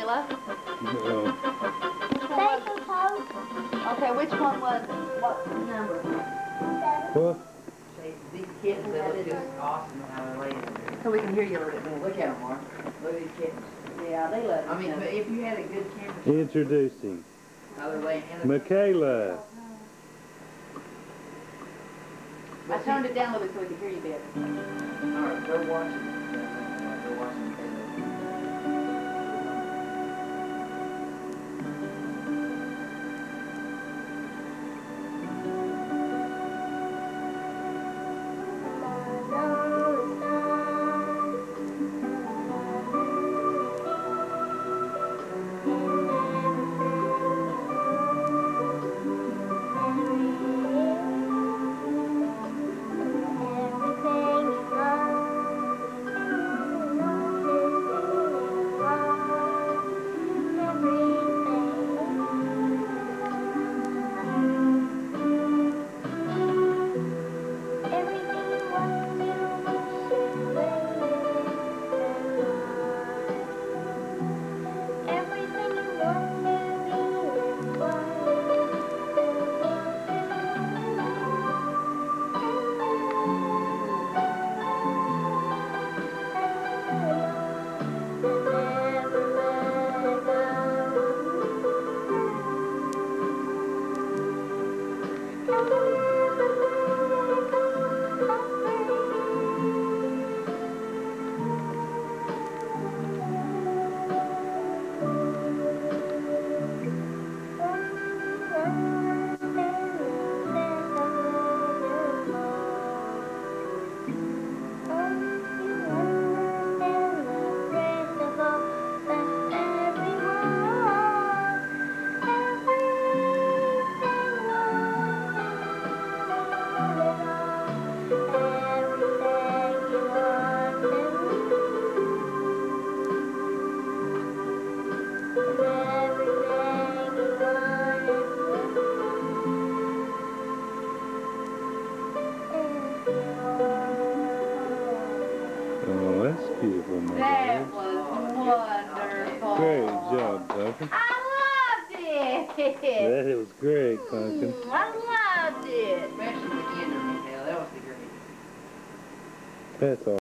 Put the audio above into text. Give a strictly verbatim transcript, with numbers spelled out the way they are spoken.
Micayla? No. Which one was? Okay, which one was what number? What? These kittens, they look just awesome how they're laying there. So we can hear you a little bit more. Look at them, Mark. Look at these kittens. Yeah, they love it. I mean, but if you had a good camera, Introducing how they're laying in Micayla. I turned it down a little bit so we could hear you better. All right, go watch it. Go watch it. Oh, that's beautiful, my That God. was wonderful. Great job, Pumpkin. I loved it. That was great, Pumpkin. Mm, I loved it. Especially the end of Micayla. That was the greatest. That's all.